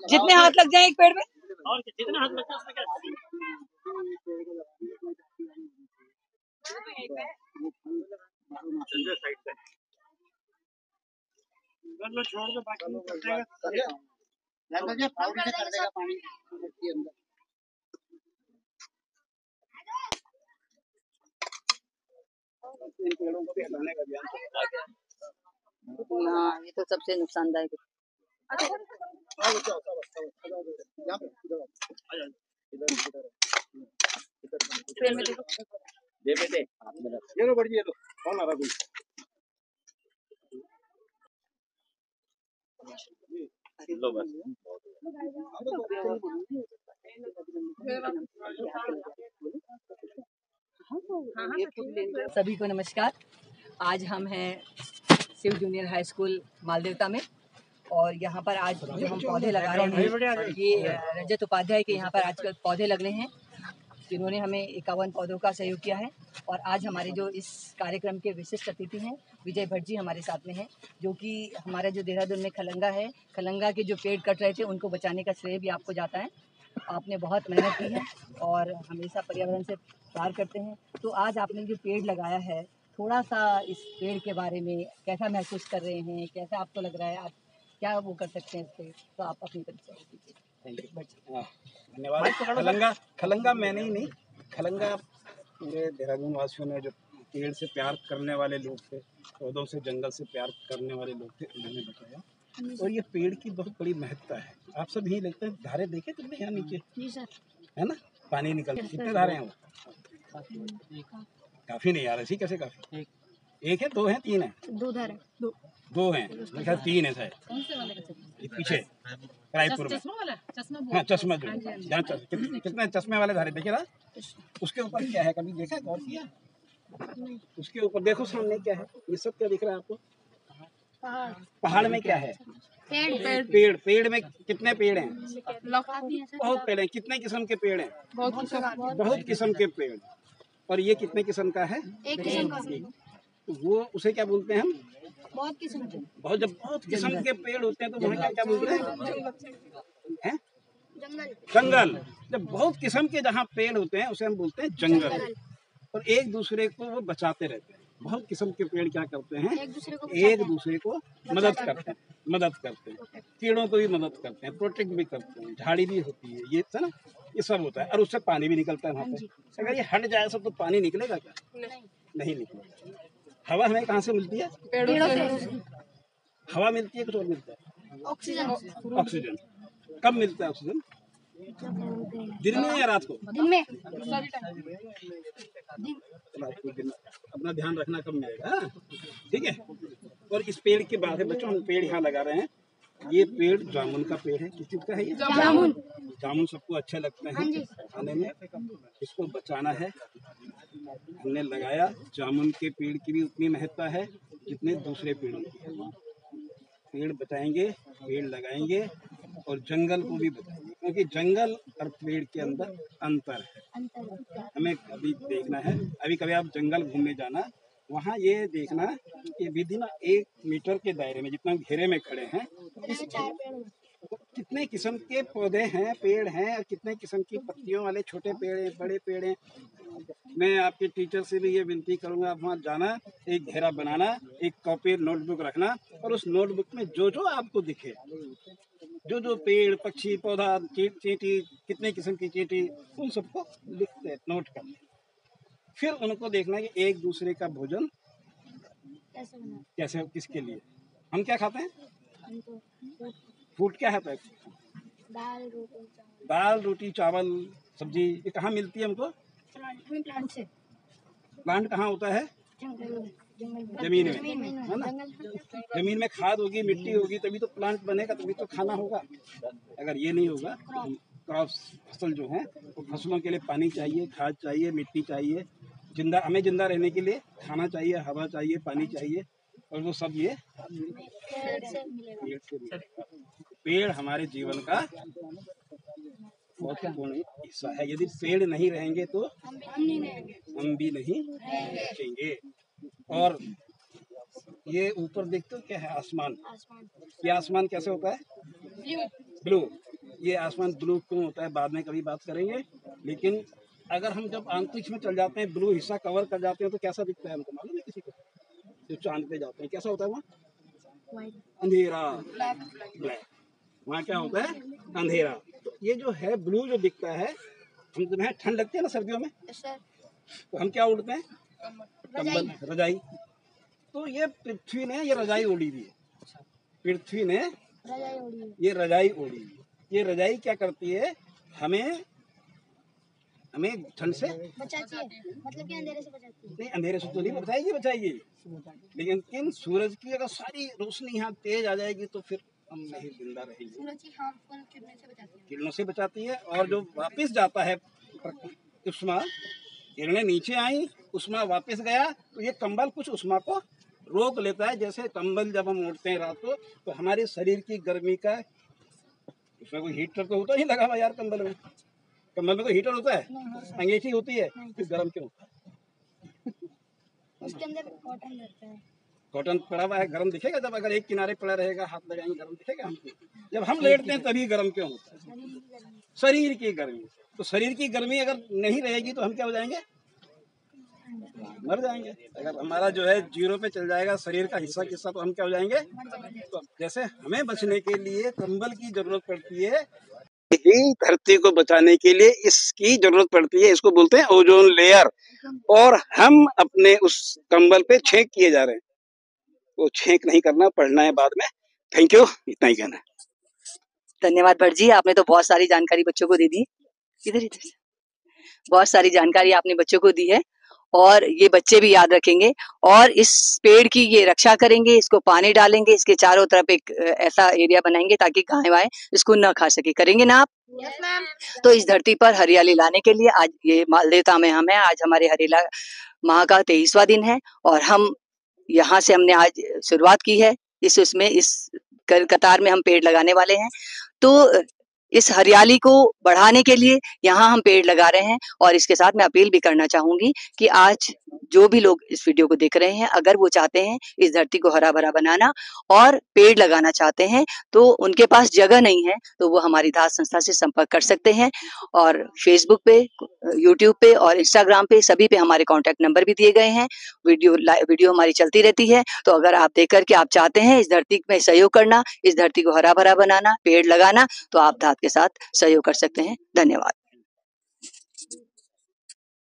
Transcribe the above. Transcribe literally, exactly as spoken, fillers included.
जितने हाथ लग जाए एक पेड़ में, और जितने हाथ लगता है उसमें क्या साइड पे लो छोड़ दो, बाकी कर देगा कर देगा पानी के अंदर। इन पेड़ों को भी हटाने का अभियान चल रहा है। हाँ ये तो सबसे नुकसानदायक है। ये बेटे ये लो बढ़िया, ये लो कौन आ रहा कोई लो बस। सभी को नमस्कार। आज हम हैं Shiv junior high school Maldevta में और यहाँ पर आज जो हम पौधे लगा रहे हैं ये रजत उपाध्याय के यहाँ पर आजकल पौधे लगने हैं जिन्होंने हमें इक्यावन पौधों का सहयोग किया है। और आज हमारे जो इस कार्यक्रम के विशिष्ट अतिथि हैं विजय भट्ट जी हमारे साथ में हैं, जो कि हमारा जो देहरादून में खलंगा है, खलंगा के जो पेड़ कट रहे थे उनको बचाने का श्रेय भी आपको जाता है। आपने बहुत मेहनत की है और हमेशा पर्यावरण से प्यार करते हैं। तो आज आपने जो पेड़ लगाया है, थोड़ा सा इस पेड़ के बारे में कैसा महसूस कर रहे हैं, कैसा आपको लग रहा है, आप क्या वो कर सकते हैं इस पर, तो आप अपनी परिचय दीजिए। धन्यवाद। खलंगा खलंगा मैंने ही नहीं, खलंगा पूरे देहरादून वासियों ने जो पेड़ से प्यार करने वाले लोग थे, पौधों से जंगल से प्यार करने वाले लोग थे, उन्होंने बताया। और ये पेड़ की बहुत बड़ी महत्ता है। आप सब यही लगता है, धारे देखे तुमने यहाँ नीचे जी सर, है ना, पानी निकल, कितने धारे हैं वो? काफी नहीं यार, ऐसी कैसे काफी? एक है, दो है, तीन है? दो धारे, दो दो हैं, मेरे ख्याल तीन है शायद। कौन से वाले ये पीछे रायपुर में, चश्मा वाला, चश्मा हाँ चश्मा जो जहाँ चश्मे, कितने चश्मे वाले धारे देखे ना, उसके ऊपर क्या है, कभी देखा, गौर किया? उसके ऊपर देखो सामने क्या है, ये सब क्या दिख रहा है आपको? पहाड़। पहाड़ में क्या है? पेड़। पेड़। पेड़ में कितने पेड़ हैं? बहुत पेड़ हैं। कितने किस्म के पेड़ हैं? बहुत किस्म बहुत किस्म के पेड़। और ये कितने किस्म का है? एक किस्म का। वो उसे क्या बोलते हैं हम? बहुत किस्म के। बहुत, जब बहुत किस्म के पेड़ होते हैं तो वहाँ क्या क्या बोलते हैं? जंगल। जंगल। जब बहुत किस्म के जहाँ पेड़ होते हैं उसे हम बोलते हैं जंगल। और एक दूसरे को वो बचाते रहते हैं। बहुत किस्म के पेड़ क्या करते हैं? एक दूसरे को एक दूसरे को मदद करते हैं, मदद करते हैं, कीड़ों को भी मदद करते हैं, प्रोटेक्ट भी करते हैं, झाड़ी भी होती है, ये है ना, ये सब होता है। और उससे पानी भी निकलता है वहाँ पे। अगर ये हट जाए सब तो पानी निकलेगा क्या? नहीं, नहीं निकलेगा। हवा हमें कहाँ से मिलती है? पेड़ों से। हवा मिलती है, कुछ और मिलता है? ऑक्सीजन। ऑक्सीजन। कब मिलता है ऑक्सीजन? दिन में या रात को? दिन में। रात को, दिन। अपना ध्यान रखना कब मिलेगा, ठीक है। और इस पेड़ की बात है बच्चों, हम पेड़ यहाँ लगा रहे हैं। ये पेड़ जामुन का पेड़ है। किस चीज का है ये? जामुन। जामुन सबको अच्छे लगते हैं खाने में, इसको बचाना है। हमने लगाया। जामुन के पेड़ की भी उतनी महत्ता है जितने दूसरे पेड़ों की है। पेड़ बचाएंगे, पेड़ लगाएंगे और जंगल को भी बचाएंगे, क्योंकि जंगल और पेड़ के अंदर अंतर है। हमें अभी देखना है। अभी कभी आप जंगल घूमने जाना, वहाँ ये देखना कि विदिन एक मीटर के दायरे में, जितना घेरे में खड़े हैं, इस कितने किस्म के पौधे हैं, पेड़ हैं, और कितने किस्म की पत्तियों वाले छोटे पेड़ हैं, बड़े पेड़ हैं। मैं आपके टीचर से भी ये विनती करूंगा, आप वहाँ जाना, एक घेरा बनाना, एक कॉपी नोटबुक रखना, और उस नोटबुक में जो जो आपको दिखे, जो जो पेड़, पक्षी, पौधा, चींटी, कितने किस्म की चींटी, उन सबको लिखते, नोट करते। फिर उनको देखना कि एक दूसरे का भोजन कैसे, किसके लिए। हम क्या खाते हैं? फूड क्या है? दाल रोटी दाल रोटी चावल सब्जी। ये कहाँ मिलती है हमको? प्लांट से। प्लांट कहाँ होता है? जमीन में, है ना। जमीन में खाद होगी, मिट्टी होगी, तभी तो प्लांट बनेगा, तभी तो खाना होगा। अगर ये नहीं होगा, क्रॉप्स, फसल जो है, तो फसलों के लिए पानी चाहिए, खाद चाहिए, मिट्टी चाहिए। जिंदा, हमें जिंदा रहने के लिए खाना चाहिए, हवा चाहिए, पानी चाहिए, और वो सब ये पेड़ से मिलेगा। पेड़ हमारे जीवन का महत्वपूर्ण हिस्सा है। यदि पेड़ नहीं रहेंगे तो हम भी नहीं बचेंगे। और ये ऊपर देखते हो क्या है? आसमान। ये आसमान कैसे होता है? ब्लू। ये आसमान ब्लू क्यों होता है बाद में कभी बात करेंगे। लेकिन अगर हम जब अंतरिक्ष में चल जाते हैं, ब्लू हिस्सा कवर कर जाते हैं, तो कैसा दिखता है हमको मालूम है किसी को? जो चांद पे जाते हैं कैसा होता है वहाँ? अंधेरा, ब्लैक। वहाँ क्या होता है? अंधेरा। तो ये जो है ब्लू जो दिखता है, हम तुम्हें ठंड लगती है ना सर्दियों में, तो हम क्या उड़ते हैं? कंबल, रजाई। तो ये पृथ्वी ने ये रजाई ओढ़ी हुई है, पृथ्वी ने ये रजाई ओढ़ी हुई। ये रजाई क्या करती है? हमें हमें ठंड से बचाती है, मतलब कि अंधेरे से बचाती है। नहीं, अंधेरे से तो नहीं बचाएगी, बचाएगी लेकिन किन सूरज की अगर सारी रोशनी यहाँ तेज आ जाएगी तो फिर हम नहीं जिंदा रहेंगे। सूरज की हार्मफुल किरणों से बचाती है, किरणों से बचाती है। और जो वापस जाता है उष्मा, किरणें नीचे आई, उष्मा वापस गया, तो ये कंबल कुछ उष्मा को रोक लेता है। जैसे कंबल जब हम ओढ़ते हैं रात को, तो हमारे शरीर की गर्मी का, उसमें कोई हीटर तो होता नहीं लगा हुआ यार कंबल में। कंबल में कोई हीटर होता है? अंगीठी होती है, फिर गर्म क्यों होता है? उसके अंदर कॉटन रहता है। कॉटन पड़ा हुआ है, गर्म दिखेगा? जब अगर एक किनारे पड़ा रहेगा, हाथ लगाएंगे, गर्म दिखेगा हमको? जब हम लेटते हैं तभी गर्म क्यों होता है? शरीर की गर्मी। तो शरीर की गर्मी अगर नहीं रहेगी तो हम क्या हो जाएंगे? मर जाएंगे। अगर हमारा जो है जीरो पे चल जाएगा शरीर का हिस्सा किस्सा, तो हम क्या हो जाएंगे? तो जैसे हमें बचने के लिए कंबल की जरूरत पड़ती है, ही धरती को बचाने के लिए इसकी जरूरत पड़ती है। इसको बोलते हैं ओजोन लेयर। और हम अपने उस कंबल पे छेक किए जा रहे हैं। वो छेक नहीं करना, पढ़ना है बाद में। थैंक यू, इतना ही कहना है। धन्यवाद भट्ट जी, आपने तो बहुत सारी जानकारी बच्चों को दे दी। इधर इधर बहुत सारी जानकारी आपने बच्चों को दी है और ये बच्चे भी याद रखेंगे और इस पेड़ की ये रक्षा करेंगे, इसको पानी डालेंगे, इसके चारों तरफ एक ऐसा एरिया बनाएंगे ताकि गाय वाय इसको न खा सके। करेंगे ना आप? Yes ma'am. तो इस धरती पर हरियाली लाने के लिए आज ये मालदेवता में हम हैं। आज हमारे हरेला माह का तेईसवां दिन है और हम यहाँ से हमने आज शुरुआत की है। इस उसमें इस कतार में हम पेड़ लगाने वाले हैं। तो इस हरियाली को बढ़ाने के लिए यहाँ हम पेड़ लगा रहे हैं और इसके साथ मैं अपील भी करना चाहूंगी कि आज जो भी लोग इस वीडियो को देख रहे हैं, अगर वो चाहते हैं इस धरती को हरा भरा बनाना और पेड़ लगाना चाहते हैं, तो उनके पास जगह नहीं है, तो वो हमारी दास संस्था से संपर्क कर सकते हैं। और फेसबुक पे, यूट्यूब पे और इंस्टाग्राम पे सभी पे हमारे कॉन्टेक्ट नंबर भी दिए गए हैं। वीडियो वीडियो हमारी चलती रहती है। तो अगर आप देख करके आप चाहते हैं इस धरती में सहयोग करना, इस धरती को हरा भरा बनाना, पेड़ लगाना, तो आप दास के साथ सहयोग कर सकते हैं। धन्यवाद।